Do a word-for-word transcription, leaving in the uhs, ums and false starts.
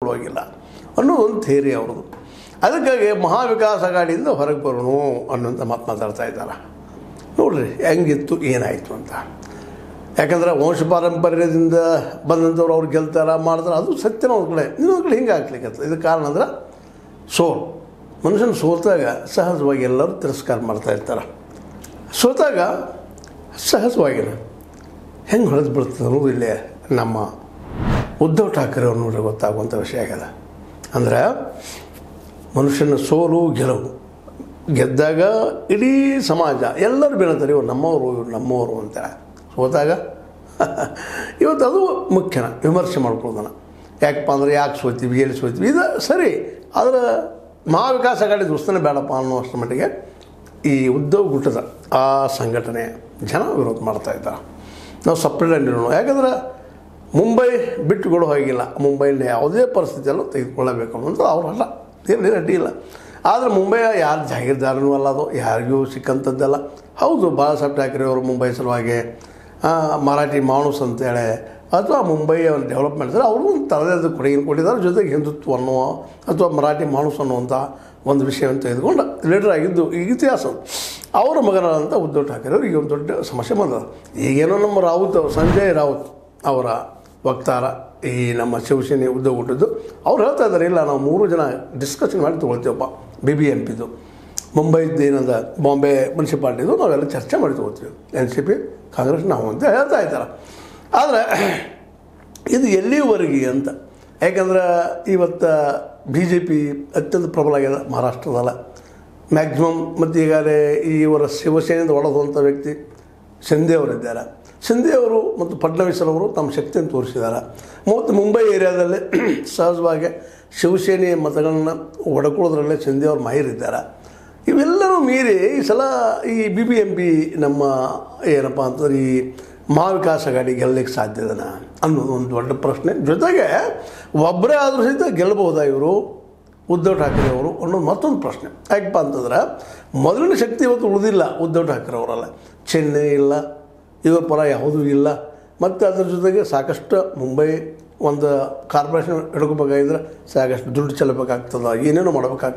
ಕೊಡುವಾಗಿಲ್ಲ ಅನ್ನೋದು ಒಂದು ಥಿಯರಿ ಅವ್ರದ್ದು. ಅದಕ್ಕಾಗಿ ಮಹಾವಿಕಾಸ್ ಅಘಾಡಿಯಿಂದ ಹೊರಗೆ ಬರೋಣ ಅನ್ನೋಂಥ ಮಾತು ಮಾತಾಡ್ತಾ ಇದ್ದಾರೆ. ನೋಡಿರಿ ಹೆಂಗಿತ್ತು ಏನಾಯಿತು ಅಂತ. ಯಾಕಂದ್ರೆ ವಂಶ ಪಾರಂಪರ್ಯದಿಂದ ಬಂದಂಥವ್ರು ಅವ್ರು ಗೆಲ್ತಾರ ಮಾಡ್ತಾರೆ, ಅದು ಸತ್ಯನ ಒಂದು ಕಡೆ. ಇನ್ನೊಂದು ಕಡೆ ಹಿಂಗೆ ಆಗ್ಲಿಕ್ಕೆ ಇದಕ್ಕೆ ಕಾರಣ ಅಂದ್ರೆ ಸೋಲು. ಮನುಷ್ಯನ ಸೋತಾಗ ಸಹಜವಾಗಿ ಎಲ್ಲರೂ ತಿರಸ್ಕಾರ ಮಾಡ್ತಾಯಿರ್ತಾರೆ. ಸೋತಾಗ ಸಹಜವಾಗಿನ ಹೆಂಗೆ ಹೊಡೆದು ಬಿಡ್ತದೆ ಅನ್ನೋದು ಇಲ್ಲೇ ನಮ್ಮ ಉದ್ಧವ್ ಠಾಕ್ರೆ ಅವ್ರು ನೋಡ್ರಿ ಗೊತ್ತಾಗುವಂಥ ವಿಷಯ ಆಗ್ಯದ. ಅಂದ್ರೆ ಮನುಷ್ಯನ ಸೋಲು ಗೆಲುವು, ಗೆದ್ದಾಗ ಇಡೀ ಸಮಾಜ ಎಲ್ಲರೂ ಬೆಳತಾರೆ, ಇವ್ರು ನಮ್ಮವರು ಇವ್ರು ನಮ್ಮವರು ಅಂತಾರೆ. ಸೋತಾಗ ಇವತ್ತು ಅದು ಮುಖ್ಯನ ವಿಮರ್ಶೆ ಮಾಡ್ಕೊಳ್ಳೋದನ್ನು. ಯಾಕಪ್ಪ ಅಂದರೆ ಯಾಕೆ ಸೋತೀವಿ ಎಲ್ಲಿ ಸೋತೀವಿ ಇದು ಸರಿ, ಆದರೆ ಮಹಾವಿಕಾಸ್ ಅಘಾಡಿ ದೋಸ್ತನೇ ಬೇಡಪ್ಪ ಅನ್ನೋ ಅಷ್ಟರ ಮಟ್ಟಿಗೆ ಈ ಉದ್ಧವ್ ಗುಟ್ಟದ ಆ ಸಂಘಟನೆ ಜನ ವಿರೋಧ ಮಾಡ್ತಾಯಿದ್ದಾರೆ. ನಾವು ಸಪ್ರೇಟ್ ಆಗಿರೋಣ. ಯಾಕಂದ್ರೆ ಮುಂಬೈ ಬಿಟ್ಟುಕೊಡೋ ಹೋಗಿಲ್ಲ, ಮುಂಬೈನ ಯಾವುದೇ ಪರಿಸ್ಥಿತಿಯಲ್ಲೂ ತೆಗೆದುಕೊಳ್ಳಬೇಕು ಅನ್ನೋದು ಅವರಲ್ಲ, ಏನು ಅಡ್ಡಿ ಇಲ್ಲ. ಆದರೆ ಮುಂಬೈ ಯಾರು ಜಾಗೀರ್ದಾರನೂ ಅಲ್ಲ, ಅದು ಯಾರಿಗೂ ಸಿಕ್ಕಂಥದ್ದಲ್ಲ. ಹೌದು, ಬಾಳಾ ಸಾಹೇಬ್ ಠಾಕ್ರೆ ಅವರು ಮುಂಬೈ ಸಲುವಾಗಿ ಮರಾಠಿ ಮಾಣೂಸ್ ಅಂತೇಳಿ ಅಥವಾ ಮುಂಬೈಯ ಒಂದು ಡೆವಲಪ್ಮೆಂಟ್ ಅವರು ಒಂದು ತರದೇದ ಕೊಡುಗೆಯನ್ನು ಕೊಟ್ಟಿದ್ದಾರೆ. ಜೊತೆಗೆ ಹಿಂದುತ್ವ ಅನ್ನೋ ಅಥವಾ ಮರಾಠಿ ಮಾಣೂಸ್ ಅನ್ನುವಂಥ ಒಂದು ವಿಷಯವನ್ನು ತೆಗೆದುಕೊಂಡು ಲೀಡರ್ ಆಗಿದ್ದು ಈ ಇತಿಹಾಸ. ಅವರ ಮಗನಾದಂಥ ಉದ್ಧವ್ ಠಾಕ್ರೆ ಅವರು ಈಗ ಒಂದು ದೊಡ್ಡ ಸಮಸ್ಯೆ ಬಂದದ. ಈಗೇನೋ ನಮ್ಮ ರಾವುತ್ ಸಂಜಯ್ ರಾವುತ್ ಅವರ ವಕ್ತಾರ ಈ ನಮ್ಮ ಶಿವಸೇನೆ ಉದ್ಧವ್ ಹುಟ್ಟಿದ್ದು ಅವ್ರು ಹೇಳ್ತಾ ಇದ್ದಾರೆ, ಇಲ್ಲ ನಾವು ಮೂರು ಜನ ಡಿಸ್ಕಷನ್ ಮಾಡಿ ತೊಗೊಳ್ತೀವಪ್ಪ. ಬಿ ಬಿ ಎಂ ಪಿದು ಮುಂಬೈದು ಏನದ ಬಾಂಬೆ ಮುನ್ಸಿಪಾಲ್ಟಿದು ನಾವೆಲ್ಲ ಚರ್ಚೆ ಮಾಡಿ ತೊಗೊಳ್ತೀವಿ, ಎನ್ ಸಿ ಪಿ ಕಾಂಗ್ರೆಸ್ ನಾವು ಅಂತ ಹೇಳ್ತಾ ಇದ್ದಾರೆ. ಆದರೆ ಇದು ಎಲ್ಲಿವರೆಗೆ ಅಂತ. ಯಾಕಂದ್ರೆ ಇವತ್ತು ಬಿ ಜೆ ಪಿ ಅತ್ಯಂತ ಪ್ರಬಲ ಆಗ್ಯದ ಮಹಾರಾಷ್ಟ್ರದಲ್ಲ ಮ್ಯಾಕ್ಸಿಮಮ್. ಮತ್ತು ಈಗಾಗಲೇ ಇವರ ಶಿವಸೇನೆಯಿಂದ ಒಳದಂಥ ವ್ಯಕ್ತಿ ಶಿಂದೆ ಅವರಿದ್ದಾರೆ. ಶಿಂದೆ ಅವರು ಮತ್ತು ಫಡ್ನವೀಸರವರು ತಮ್ಮ ಶಕ್ತಿಯನ್ನು ತೋರಿಸಿದ್ದಾರೆ. ಮತ್ತು ಮುಂಬೈ ಏರಿಯಾದಲ್ಲೇ ಸಹಜವಾಗಿ ಶಿವಸೇನೆಯ ಮತಗಳನ್ನು ಒಡಕೊಳ್ಳೋದ್ರಲ್ಲೇ ಶಿಂದೆ ಅವರು ಮಾಹಿರಿದ್ದಾರೆ. ಇವೆಲ್ಲರೂ ಮೀರಿ ಈ ಸಲ ಈ ಬಿ ಬಿ ಎಂ ಪಿ ನಮ್ಮ ಏನಪ್ಪ ಅಂತಂದ್ರೆ ಈ ಮಹಾವಿಕಾಸ್ ಅಘಾಡಿ ಗೆಲ್ಲಲಿಕ್ಕೆ ಸಾಧ್ಯದನ ಅನ್ನೋದು ಒಂದು ದೊಡ್ಡ ಪ್ರಶ್ನೆ. ಜೊತೆಗೆ ಒಬ್ಬರೇ ಆದರೂ ಸಹಿತ ಗೆಲ್ಲಬಹುದಾ ಇವರು ಉದ್ಧವ್ ಠಾಕ್ರೆ ಅವರು ಅನ್ನೋದು ಮತ್ತೊಂದು ಪ್ರಶ್ನೆ. ಯಾಕಪ್ಪ ಅಂತಂದ್ರೆ ಮೊದಲಿನ ಶಕ್ತಿ ಇವತ್ತು ಉಳಿದಿಲ್ಲ ಉದ್ಧವ್ ಠಾಕ್ರೆ ಅವರಲ್ಲ. ಚೆನ್ನೈ ಇಲ್ಲ, ಇವರ ಪರ ಯಾವುದೂ ಇಲ್ಲ. ಮತ್ತು ಅದ್ರ ಜೊತೆಗೆ ಸಾಕಷ್ಟು ಮುಂಬೈ ಒಂದು ಕಾರ್ಪೊರೇಷನ್ ಹಿಡ್ಕೋಬೇಕಾಗಿದ್ರೆ ಸಾಕಷ್ಟು ದುಡ್ಡು ಚೆಲ್ಲಬೇಕಾಗ್ತದೆ, ಏನೇನೋ ಮಾಡಬೇಕಾಗ್ತದೆ.